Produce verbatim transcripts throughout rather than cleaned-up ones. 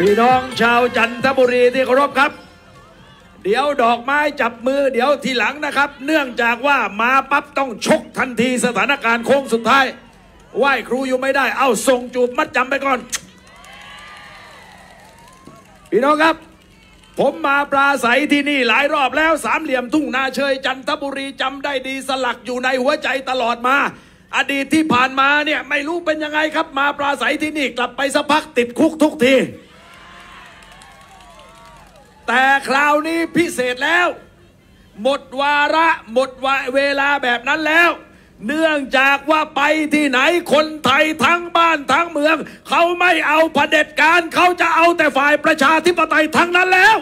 พี่น้องชาวจันทบุรีที่เคารพครับเดี๋ยวดอกไม้จับมือเดี๋ยวทีหลังนะครับเนื่องจากว่ามาปั๊บต้องชกทันทีสถานการณ์โค้งสุดท้ายไหว้ครูอยู่ไม่ได้เอาส่งจูบมัดจำไปก่อนพี่น้องครับผมมาปราศัยที่นี่หลายรอบแล้วสามเหลี่ยมทุ่งนาเชยจันทบุรีจำได้ดีสลักอยู่ในหัวใจตลอดมาอดีตที่ผ่านมาเนี่ยไม่รู้เป็นยังไงครับมาปราศัยที่นี่กลับไปสักพักติดคุกทุกทีแต่คราวนี้พิเศษแล้วหมดวาระหมดเวลาแบบนั้นแล้วเนื่องจากว่าไปที่ไหนคนไทยทั้งบ้านทั้งเมืองเขาไม่เอาเผด็จการเขาจะเอาแต่ฝ่ายประชาธิปไตยทั้งนั้นแล้ว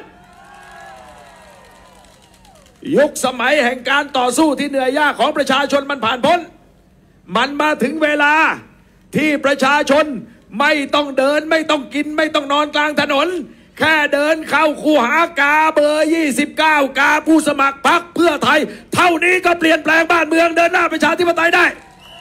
ยุคสมัยแห่งการต่อสู้ที่เหนื่อยยากของประชาชนมันผ่านพ้นมันมาถึงเวลาที่ประชาชนไม่ต้องเดินไม่ต้องกินไม่ต้องนอนกลางถนนแค่เดินเข้าคูหากาเบอร์ยี่สิบเก้ากาผู้สมัครพรรคเพื่อไทยเท่านี้ก็เปลี่ยนแปลงบ้านเมืองเดินหน้าประชาธิปไตยได้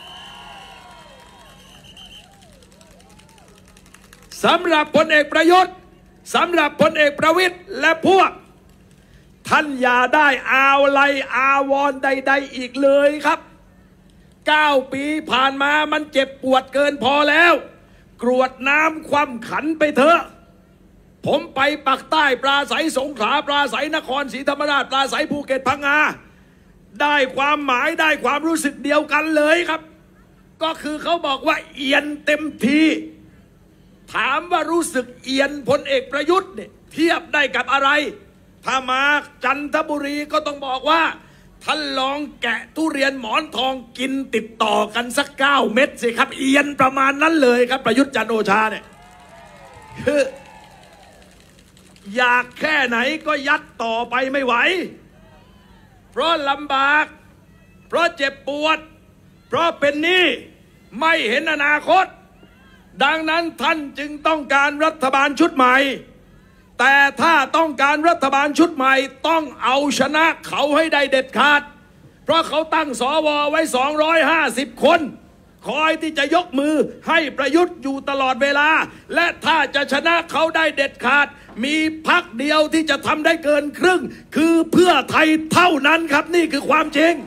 สำหรับพลเอกประยุทธ์สำหรับพลเอกประวิตรและพวกท่านอย่าได้อาลัยอาวรณ์ใดๆอีกเลยครับเก้าปีผ่านมามันเจ็บปวดเกินพอแล้วกรวดน้ำคว่ำขันไปเถอะผมไปปักใต้ปราศัยสงขลาปราศัยนครศรีธรรมราชปราศัยภูเก็ตพังงาได้ความหมายได้ความรู้สึกเดียวกันเลยครับก็คือเขาบอกว่าเอียนเต็มทีถามว่ารู้สึกเอียนพลเอกประยุทธ์เนี่ยเทียบได้กับอะไรถ้ามาจันทบุรีก็ต้องบอกว่าท่านลองแกะทุเรียนหมอนทองกินติดต่อกันสักเก้าเม็ดสิครับเอียนประมาณนั้นเลยครับประยุทธ์จันทร์โอชาเนี่ยคืออยากแค่ไหนก็ยัดต่อไปไม่ไหวเพราะลำบากเพราะเจ็บปวดเพราะเป็นหนี้ไม่เห็นอนาคตดังนั้นท่านจึงต้องการรัฐบาลชุดใหม่แต่ถ้าต้องการรัฐบาลชุดใหม่ต้องเอาชนะเขาให้ได้เด็ดขาดเพราะเขาตั้งสวไว้สองร้อยห้าสิบคนคอยที่จะยกมือให้ประยุทธ์อยู่ตลอดเวลาและถ้าจะชนะเขาได้เด็ดขาดมีพรรคเดียวที่จะทำได้เกินครึ่งคือเพื่อไทยเท่านั้นครับนี่คือความจริง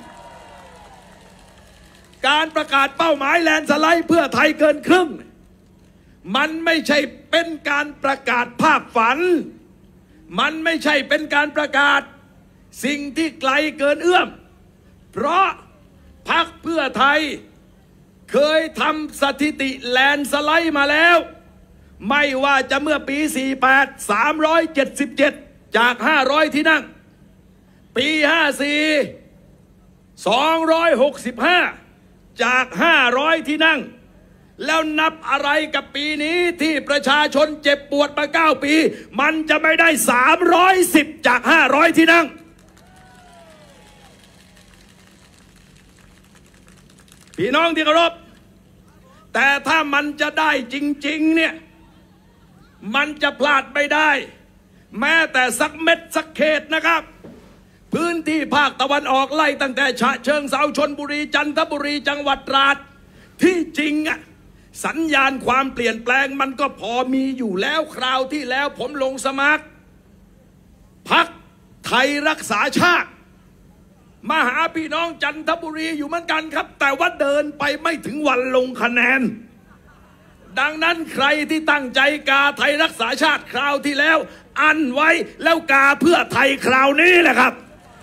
การประกาศเป้าหมายแลนด์สไลด์เพื่อไทยเกินครึ่งมันไม่ใช่เป็นการประกาศภาพฝันมันไม่ใช่เป็นการประกาศสิ่งที่ไกลเกินเอื้อมเพราะพรรคเพื่อไทยเคยทำสถิติแลนด์สไลด์มาแล้วไม่ว่าจะเมื่อปีสี่สิบแปด สามร้อยเจ็ดสิบเจ็ดจากห้าร้อยที่นั่งปีห้าสี่ สองร้อยหกสิบห้าจากห้าร้อยที่นั่งแล้วนับอะไรกับปีนี้ที่ประชาชนเจ็บปวดมาเก้าปีมันจะไม่ได้สามร้อยสิบจากห้าร้อยที่นั่งพี่น้องที่เคารพแต่ถ้ามันจะได้จริงๆเนี่ยมันจะพลาดไม่ได้แม้แต่สักเม็ดสักเขตนะครับพื้นที่ภาคตะวันออกไล่ตั้งแต่ฉะเชิงเทราชลบุรีจันทบุรีจังหวัดตราดที่จริงอะสัญญาณความเปลี่ยนแปลงมันก็พอมีอยู่แล้วคราวที่แล้วผมลงสมัครพรรคไทยรักษาชาติมาหาพี่น้องจันทบุรีอยู่เหมือนกันครับแต่ว่าเดินไปไม่ถึงวันลงคะแนนดังนั้นใครที่ตั้งใจกาไทยรักษาชาติคราวที่แล้วอันไว้แล้วกาเพื่อไทยคราวนี้แหละครับ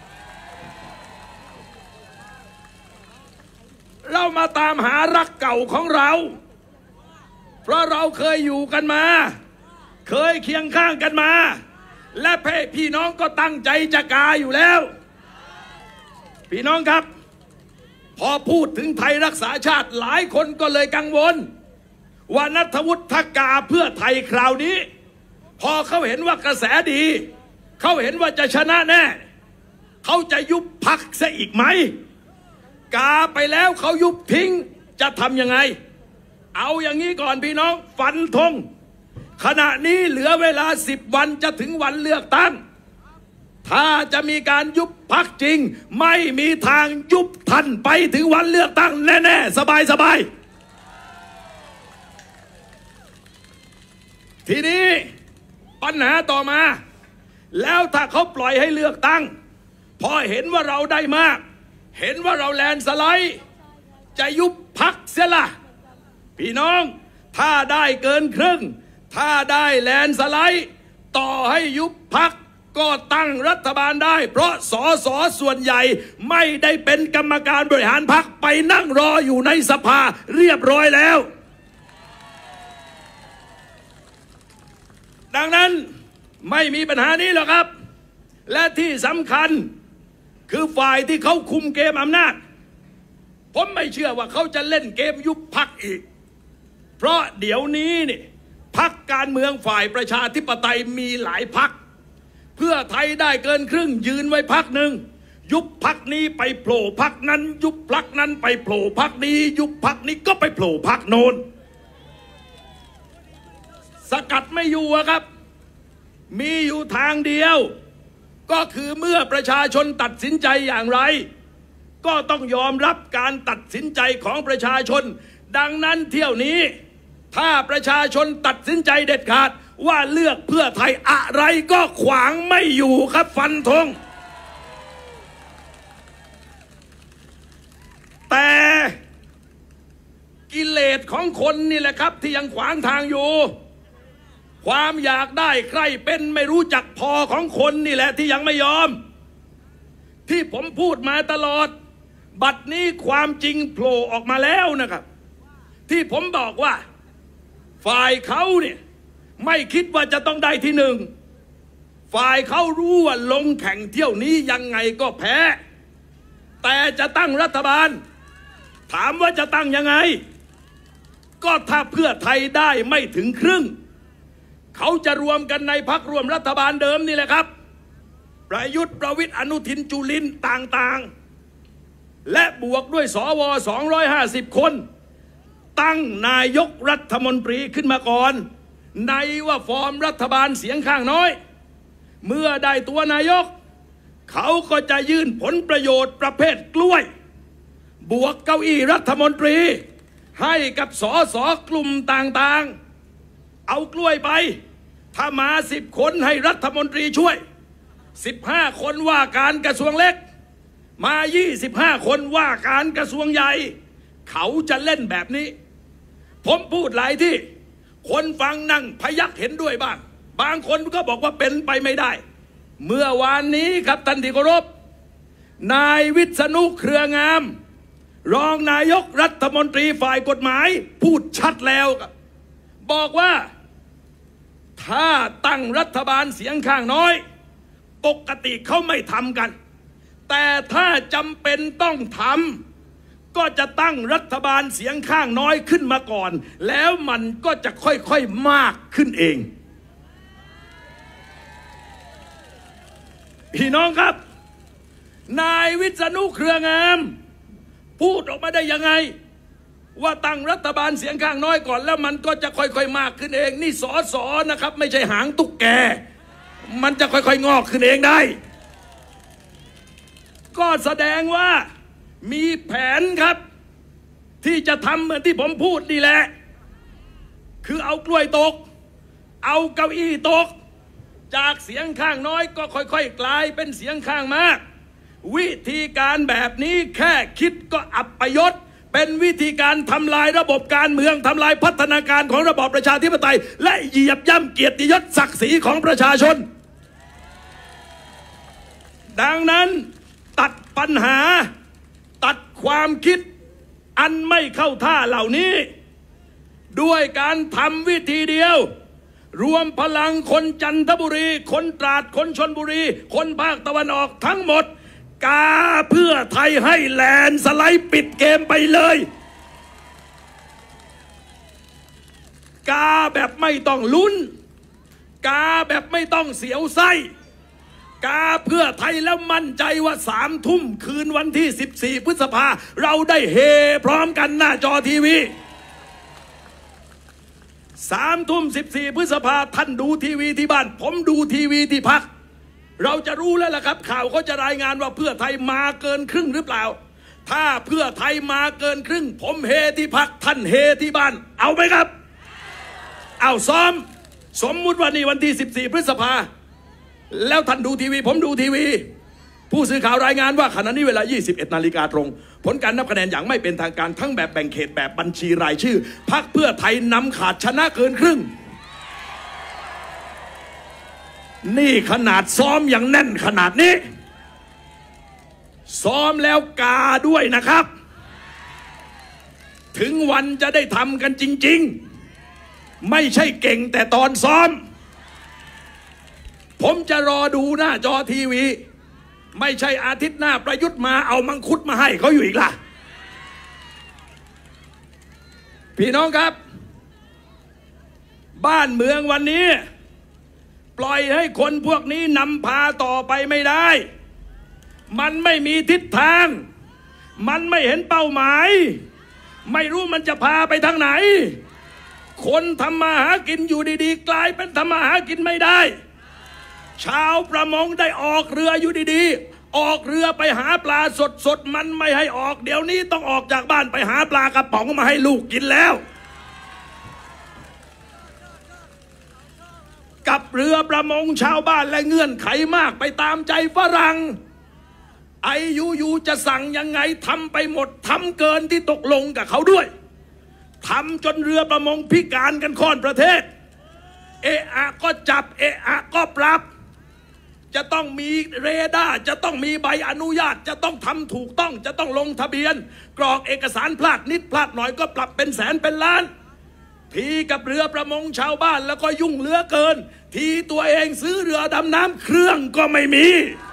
เรามาตามหารักเก่าของเราเพราะเราเคยอยู่กันมาเคยเคียงข้างกันมาและพี่น้องก็ตั้งใจจะกาอยู่แล้วพี่น้องครับพอพูดถึงไทยรักษาชาติหลายคนก็เลยกังวลว่าณัฐวุฒิถ้ากาเพื่อไทยคราวนี้พอเขาเห็นว่ากระแสดีเขาเห็นว่าจะชนะแน่เขาจะยุบพรรคซะอีกไหมกาไปแล้วเขายุบทิ้งจะทำยังไงเอาอย่างนี้ก่อนพี่น้องฟันธงขณะนี้เหลือเวลาสิบวันจะถึงวันเลือกตั้งถ้าจะมีการยุบพรรคจริงไม่มีทางยุบทันไปถึงวันเลือกตั้งแน่ๆสบายๆทีนี้ปัญหาต่อมาแล้วถ้าเขาปล่อยให้เลือกตั้งพอเห็นว่าเราได้มากเห็นว่าเราแลนสไลด์จะยุบพรรคเสียละพี่น้องถ้าได้เกินครึ่งถ้าได้แลนสไลด์ต่อให้ยุบพรรคก็ตั้งรัฐบาลได้เพราะสสส่วนใหญ่ไม่ได้เป็นกรรมการบริหารพรรคไปนั่งรออยู่ในสภาเรียบร้อยแล้วดังนั้นไม่มีปัญหานี้หรอกครับและที่สำคัญคือฝ่ายที่เขาคุมเกมอำนาจผมไม่เชื่อว่าเขาจะเล่นเกมยุบพรรคอีกเพราะเดี๋ยวนี้นี่พรรคการเมืองฝ่ายประชาธิปไตยมีหลายพรรคเพื่อไทยได้เกินครึ่งยืนไว้พรรคหนึ่งยุบพรรคนี้ไปโผล่พรรคนั้นยุบพรรคนั้นไปโผล่พรรคนี้ยุบพรรคนี้ก็ไปโผล่พรรคโน้นสกัดไม่อยู่ครับมีอยู่ทางเดียวก็คือเมื่อประชาชนตัดสินใจอย่างไรก็ต้องยอมรับการตัดสินใจของประชาชนดังนั้นเที่ยวนี้ถ้าประชาชนตัดสินใจเด็ดขาดว่าเลือกเพื่อไทยอะไรก็ขวางไม่อยู่ครับฟันธงแต่กิเลสของคนนี่แหละครับที่ยังขวางทางอยู่ความอยากได้ใครเป็นไม่รู้จักพอของคนนี่แหละที่ยังไม่ยอมที่ผมพูดมาตลอดบัดนี้ความจริงโผล่ออกมาแล้วนะครับที่ผมบอกว่าฝ่ายเขาเนี่ยไม่คิดว่าจะต้องได้ที่หนึ่งฝ่ายเขารู้ว่าลงแข่งเที่ยวนี้ยังไงก็แพ้แต่จะตั้งรัฐบาลถามว่าจะตั้งยังไงก็ถ้าเพื่อไทยได้ไม่ถึงครึ่งเขาจะรวมกันในพรรคร่วมรัฐบาลเดิมนี่แหละครับประยุทธ์ประวิตรอนุทินจุลินต่างๆและบวกด้วยสวสองร้อยห้าสิบคนตั้งนายกรัฐมนตรีขึ้นมาก่อนในว่าฟอร์มรัฐบาลเสียงข้างน้อยเมื่อได้ตัวนายกเขาก็จะยื่นผลประโยชน์ประเภทกล้วยบวกเก้าอี้รัฐมนตรีให้กับสสกลุ่มต่างๆเอากล้วยไปถ้ามาสิบคนให้รัฐมนตรีช่วยสิบห้าคนว่าการกระทรวงเล็กมายี่สิบห้าคนว่าการกระทรวงใหญ่เขาจะเล่นแบบนี้ผมพูดหลายที่คนฟังนั่งพยักเห็นด้วยบ้างบางคนก็บอกว่าเป็นไปไม่ได้เมื่อวานนี้ครับท่านที่เคารพนายวิษณุเครืองามรองนายกรัฐมนตรีฝ่ายกฎหมายพูดชัดแล้วครับบอกว่าถ้าตั้งรัฐบาลเสียงข้างน้อยปกติเขาไม่ทำกันแต่ถ้าจำเป็นต้องทำก็จะตั้งรัฐบาลเสียงข้างน้อยขึ้นมาก่อนแล้วมันก็จะค่อยๆมากขึ้นเองพี่น้องครับนายวิษณุเครืองามพูดออกมาได้ยังไงว่าตั้งรัฐบาลเสียงข้างน้อยก่อนแล้วมันก็จะค่อยๆมากขึ้นเองนี่สอสอนะครับไม่ใช่หางตุ๊กแกมันจะค่อยๆงอกขึ้นเองได้ก็แสดงว่ามีแผนครับที่จะทำเหมือนที่ผมพูดนี่แหละคือเอากล้วยตกเอาเก้าอี้ตกจากเสียงข้างน้อยก็ค่อยๆกลายเป็นเสียงข้างมากวิธีการแบบนี้แค่คิดก็อับปยศเป็นวิธีการทำลายระบบการเมืองทำลายพัฒนาการของระบอบประชาธิปไตยและเหยียบย่ำเกียรติยศศักดิ์ศรีของประชาชนดังนั้นตัดปัญหาตัดความคิดอันไม่เข้าท่าเหล่านี้ด้วยการทำวิธีเดียวรวมพลังคนจันทบุรีคนตราดคนชลบุรีคนภาคตะวันออกทั้งหมดกาเพื่อไทยให้แลนสไลด์ปิดเกมไปเลยกาแบบไม่ต้องลุ้นกาแบบไม่ต้องเสียวไส้กาเพื่อไทยแล้วมั่นใจว่าสามทุ่มคืนวันที่สิบสี่พฤษภาเราได้เฮพร้อมกันหน้าจอทีวีสามทุ่มสิบสี่พฤษภาท่านดูทีวีที่บ้านผมดูทีวีที่พักเราจะรู้แล้วล่ะครับข่าวเขาจะรายงานว่าเพื่อไทยมาเกินครึ่งหรือเปล่าถ้าเพื่อไทยมาเกินครึ่งผมเฮที่พักท่านเฮที่บ้านเอาไหมครับเอาซ้อมสมมุติว่านี่วันที่สิบสี่พฤษภาแล้วท่านดูทีวีผมดูทีวีผู้สื่อข่าวรายงานว่าขณะนี้เวลายี่สิบเอ็ดนาฬิกาตรงผลการนับคะแนนอย่างไม่เป็นทางการทั้งแบบแบ่งเขตแบบบัญชีรายชื่อพรรคเพื่อไทยนำขาดชนะเกินครึ่งนี่ขนาดซ้อมอย่างแน่นขนาดนี้ซ้อมแล้วกาด้วยนะครับถึงวันจะได้ทำกันจริงๆไม่ใช่เก่งแต่ตอนซ้อมผมจะรอดูหน้าจอทีวีไม่ใช่อาทิตย์หน้าประยุทธ์มาเอามังคุดมาให้เขาอยู่อีกล่ะพี่น้องครับบ้านเมืองวันนี้ปล่อยให้คนพวกนี้นำพาต่อไปไม่ได้มันไม่มีทิศทางมันไม่เห็นเป้าหมายไม่รู้มันจะพาไปทางไหนคนทำมาหากินอยู่ดีๆกลายเป็นทำมาหากินไม่ได้ชาวประมงได้ออกเรืออยู่ดีๆออกเรือไปหาปลาสดๆมันไม่ให้ออกเดี๋ยวนี้ต้องออกจากบ้านไปหาปลากระป๋องมาให้ลูกกินแล้วกับเรือประมงชาวบ้านและเงื่อนไขมากไปตามใจฝรั่งไอยูยูจะสั่งยังไงทำไปหมดทำเกินที่ตกลงกับเขาด้วยทำจนเรือประมงพิการกันค่อนประเทศเอะอะก็จับเอะอะก็ปรับจะต้องมีเรดาร์จะต้องมีใบอนุญาตจะต้องทำถูกต้องจะต้องลงทะเบียนกรอกเอกสารพลาดนิดพลาดหน่อยก็ปรับเป็นแสนเป็นล้านทีกับเรือประมงชาวบ้านแล้วก็ยุ่งเหลือเกินทีตัวเองซื้อเรือดำน้ำเครื่องก็ไม่มี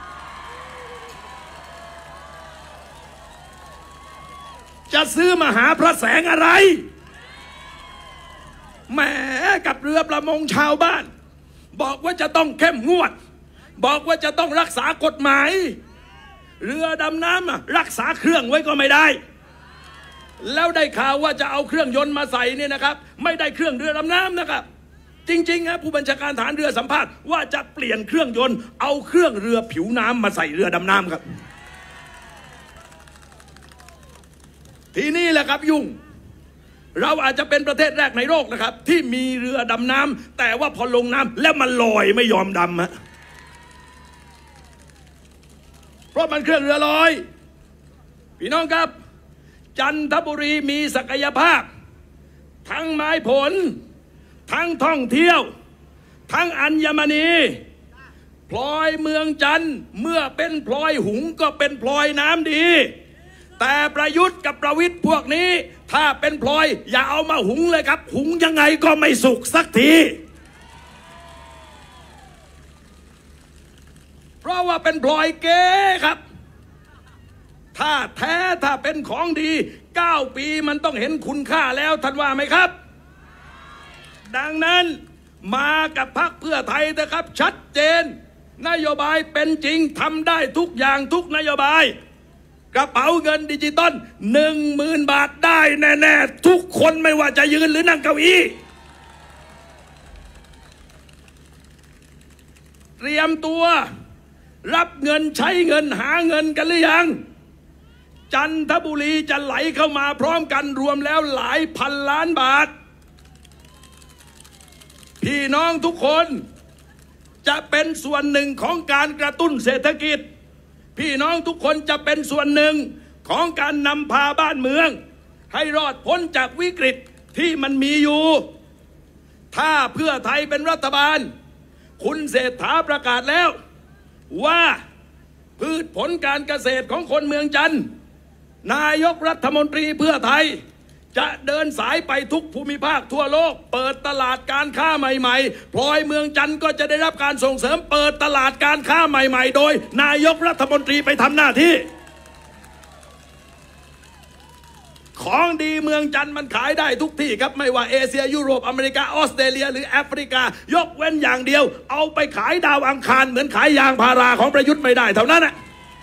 จะซื้อมาหาพระแสงอะไรแหมกับเรือประมงชาวบ้านบอกว่าจะต้องเข้มงวดบอกว่าจะต้องรักษากฎหมายเรือดำน้ำรักษาเครื่องไว้ก็ไม่ได้แล้วได้ข่าวว่าจะเอาเครื่องยนต์มาใส่เนี่ยนะครับไม่ได้เครื่องเรือดำน้ำนะครับจริงๆครับผู้บัญชาการฐานเรือสัมภาษณ์ว่าจะเปลี่ยนเครื่องยนต์เอาเครื่องเรือผิวน้ำมาใส่เรือดำน้ำครับทีนี้แหละครับยุ่งเราอาจจะเป็นประเทศแรกในโลกนะครับที่มีเรือดำน้ำแต่ว่าพอลงน้ำแล้วมันลอยไม่ยอมดำฮะเพราะมันเครื่องเรือลอยพี่น้องครับจันทบุรีมีศักยภาพทั้งไม้ผลทั้งท่องเที่ยวทั้งอัญมณีพลอยเมืองจันทร์เมื่อเป็นพลอยหุงก็เป็นพลอยน้ำดีแต่ประยุทธ์กับประวิตรพวกนี้ถ้าเป็นพลอยอย่าเอามาหุงเลยครับหุงยังไงก็ไม่สุกสักทีเพราะว่าเป็นพลอยเก๋ครับถ้าแท้ถ้าเป็นของดีเก้าปีมันต้องเห็นคุณค่าแล้วท่านว่าไหมครับดังนั้นมากับพรรคเพื่อไทยนะครับชัดเจนนโยบายเป็นจริงทำได้ทุกอย่างทุกนโยบายกระเป๋าเงินดิจิตอลหนึ่งหมื่นบาทได้แน่ๆทุกคนไม่ว่าจะยืนหรือนั่งเก้าอี้เตรียมตัวรับเงินใช้เงินหาเงินกันหรือยังจันทบุรีจะไหลเข้ามาพร้อมกันรวมแล้วหลายพันล้านบาทพี่น้องทุกคนจะเป็นส่วนหนึ่งของการกระตุ้นเศรษฐกิจพี่น้องทุกคนจะเป็นส่วนหนึ่งของการนำพาบ้านเมืองให้รอดพ้นจากวิกฤตที่มันมีอยู่ถ้าเพื่อไทยเป็นรัฐบาลคุณเศรษฐาประกาศแล้วว่าพืชผลการเกษตรของคนเมืองจันทร์นายกรัฐมนตรีเพื่อไทยจะเดินสายไปทุกภูมิภาคทั่วโลกเปิดตลาดการค้าใหม่ๆพลอยเมืองจันทร์ก็จะได้รับการส่งเสริมเปิดตลาดการค้าใหม่ๆโดยนายกรัฐมนตรีไปทำหน้าที่ของดีเมืองจันทร์มันขายได้ทุกที่ครับไม่ว่าเอเชียยุโรปอเมริกาออสเตรเลียหรือแอฟริกายกเว้นอย่างเดียวเอาไปขายดาวอังคารเหมือนขายยางพาราของประยุทธ์ไม่ได้เท่านั้นนะ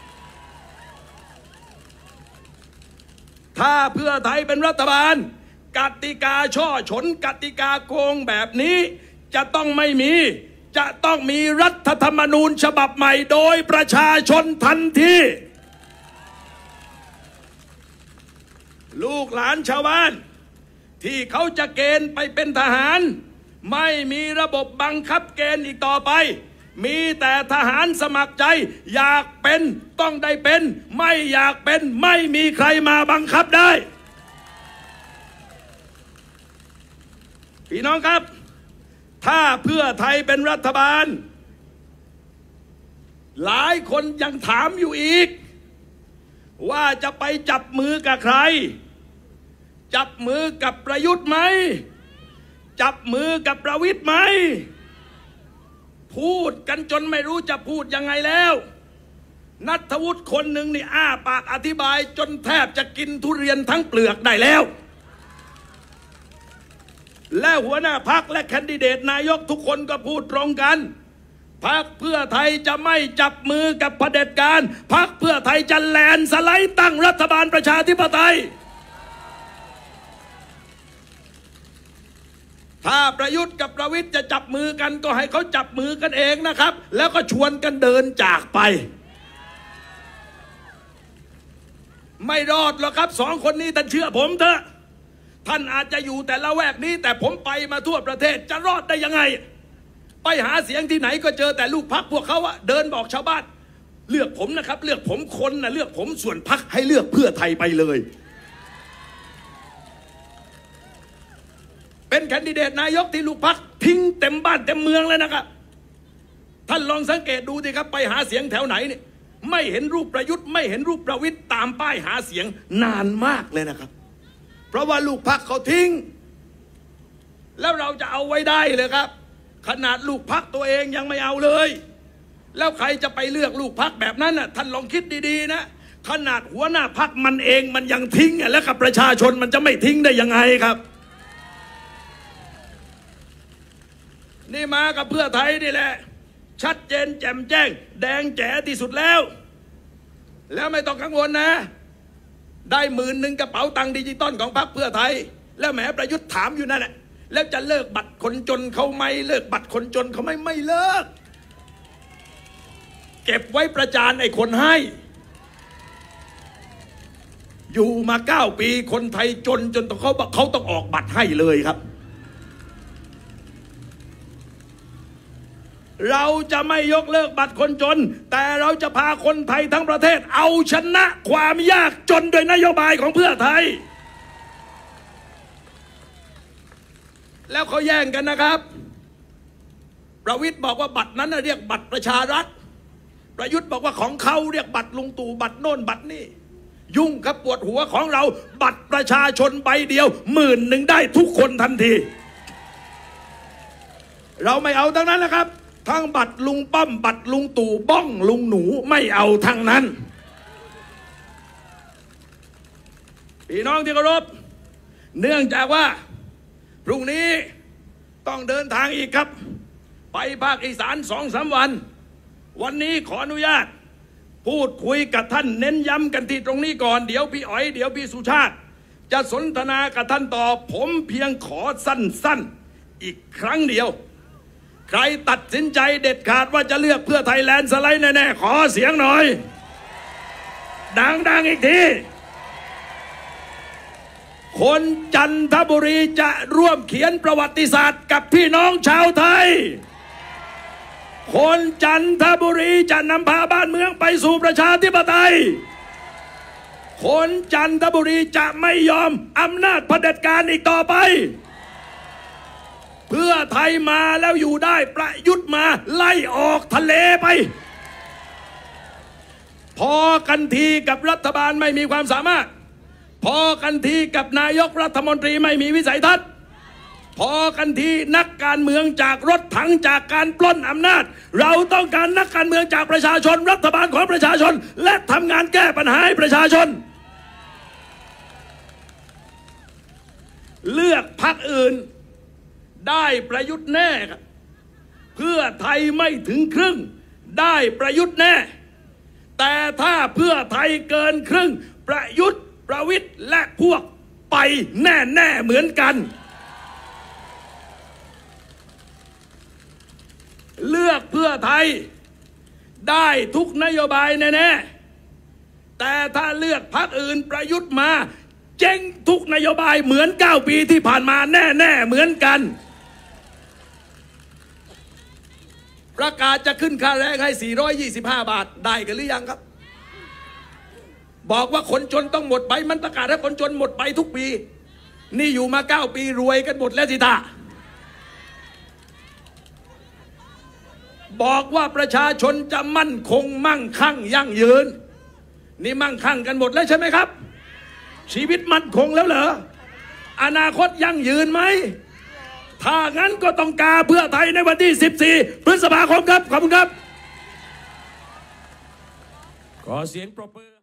ถ้าเพื่อไทยเป็นรัฐบาลกติกาช่อฉนกติกาโกงแบบนี้จะต้องไม่มีจะต้องมีรัฐธรรมนูญฉบับใหม่โดยประชาชนทันทีลูกหลานชาวบ้านที่เขาจะเกณฑ์ไปเป็นทหารไม่มีระบบบังคับเกณฑ์อีกต่อไปมีแต่ทหารสมัครใจอยากเป็นต้องได้เป็นไม่อยากเป็นไม่มีใครมาบังคับได้พี่น้องครับถ้าเพื่อไทยเป็นรัฐบาลหลายคนยังถามอยู่อีกว่าจะไปจับมือกับใครจับมือกับประยุทธ์ไหมจับมือกับประวิตรไหมพูดกันจนไม่รู้จะพูดยังไงแล้วณัฐวุฒิคนหนึ่งนี่อ้าปากอธิบายจนแทบจะกินทุเรียนทั้งเปลือกได้แล้วและหัวหน้าพรรคและแคนดิเดตนายกทุกคนก็พูดตรงกันพรรคเพื่อไทยจะไม่จับมือกับเผด็จการพรรคเพื่อไทยจะแลนสไลด์ตั้งรัฐบาลประชาธิปไตยถ้าประยุทธ์กับประวิตรจะจับมือกันก็ให้เขาจับมือกันเองนะครับแล้วก็ชวนกันเดินจากไปไม่รอดหรอกครับสองคนนี้ท่านเชื่อผมเถอะท่านอาจจะอยู่แต่ละแวกนี้แต่ผมไปมาทั่วประเทศจะรอดได้ยังไงไปหาเสียงที่ไหนก็เจอแต่ลูกพรรคพวกเขาอะเดินบอกชาวบ้านเลือกผมนะครับเลือกผมคนนะเลือกผมส่วนพรรคให้เลือกเพื่อไทยไปเลยเป็นแคนดิเดตนายกที่ลูกพรรคทิ้งเต็มบ้านเต็มเมืองเลยนะครับท่านลองสังเกตดูสิครับไปหาเสียงแถวไหนเนี่ยไม่เห็นรูปประยุทธ์ไม่เห็นรูปประวิตรตามป้ายหาเสียงนานมากเลยนะครับเพราะว่าลูกพรรคเขาทิ้งแล้วเราจะเอาไว้ได้เลยครับขนาดลูกพรรคตัวเองยังไม่เอาเลยแล้วใครจะไปเลือกลูกพรรคแบบนั้นน่ะท่านลองคิดดีๆนะขนาดหัวหน้าพรรคมันเองมันยังทิ้งแล้วกับประชาชนมันจะไม่ทิ้งได้ยังไงครับนี่มากับเพื่อไทยนี่แหละชัดเจนแจ่มแจ้งแดงแจ๋ที่สุดแล้วแล้วไม่ต้องกังวลนะได้หมื่นหนึ่งกระเป๋าตังค์ดิจิตอลของพรรคเพื่อไทยแล้วแหมประยุทธ์ถามอยู่นั่นแหละแล้วจะเลิกบัตรคนจนเขาไม่เลิกบัตรคนจนเขาไม่ไม่เลิกเก็บไว้ประจานไอ้คนให้อยู่มาเก้าปีคนไทยจนจนเขาเขาต้องออกบัตรให้เลยครับเราจะไม่ยกเลิกบัตรคนจนแต่เราจะพาคนไทยทั้งประเทศเอาชนะความยากจนโดยนโยบายของเพื่อไทยแล้วเขาแย่งกันนะครับประวิตรบอกว่าบัตรนั้นเรียกบัตรประชารัฐประยุทธ์บอกว่าของเขาเรียกบัตรลุงตู่บัตรโน่นบัตรนี่ยุ่งครับปวดหัวของเราบัตรประชาชนใบเดียวหมื่นหนึ่งได้ทุกคนทันทีเราไม่เอาทั้งนั้นนะครับทั้งบัตรลุงป้อมบัตรลุงตู่บ้องลุงหนูไม่เอาทั้งนั้นพี่น้องที่เคารพเนื่องจากว่าพรุ่งนี้ต้องเดินทางอีกครับไปภาคอีสานสองสามวันวันนี้ขออนุญาตพูดคุยกับท่านเน้นย้ำกันที่ตรงนี้ก่อนเดี๋ยวพี่อ๋อยเดี๋ยวพี่สุชาติจะสนทนากับท่านต่อผมเพียงขอสั้นๆอีกครั้งเดียวใครตัดสินใจเด็ดขาดว่าจะเลือกเพื่อไทยแลนด์สไลด์แน่ๆขอเสียงหน่อยดังๆอีกทีคนจันทบุรีจะร่วมเขียนประวัติศาสตร์กับพี่น้องชาวไทยคนจันทบุรีจะนำพาบ้านเมืองไปสู่ประชาธิปไตยคนจันทบุรีจะไม่ยอมอำนาจเผด็จการอีกต่อไปเพื่อไทยมาแล้วอยู่ได้ประยุทธ์มาไล่ออกทะเลไปพอกันทีกับรัฐบาลไม่มีความสามารถพอกันทีกับนายกรัฐมนตรีไม่มีวิสัยทัศน์พอกันทีนักการเมืองจากรถถังจากการปล้นอำนาจเราต้องการนักการเมืองจากประชาชนรัฐบาลของประชาชนและทำงานแก้ปัญหาให้ประชาชนเลือกพรรคอื่นได้ประยุทธ์แน่ครับเพื่อไทยไม่ถึงครึ่งได้ประยุทธ์แน่แต่ถ้าเพื่อไทยเกินครึ่งประยุทธ์ประวิตรและพวกไปแน่แน่เหมือนกันเลือกเพื่อไทยได้ทุกนโยบายแน่ๆแต่ถ้าเลือกพรรคอื่นประยุทธ์มาเจ๊งทุกนโยบายเหมือนเก้าปีที่ผ่านมาแน่ๆเหมือนกันประกาศจะขึ้นค่าแรงให้สี่ร้อยยี่สิบห้าบาทได้กันหรือยังครับบอกว่าคนจนต้องหมดไปมันประกาศให้คนจนหมดไปทุกปีนี่อยู่มาเก้าปีรวยกันหมดแล้วสิท่าบอกว่าประชาชนจะมั่นคงมั่งคั่งยั่งยืนนี่มั่งคั่งกันหมดแล้วใช่ไหมครับชีวิตมั่นคงแล้วเหรออนาคตยั่งยืนไหมถ้างั้นก็ต้องกาเพื่อไทยในวันที่สิบสี่พฤษภาคมครับขอบคุณครับขอเสียงปรบมือ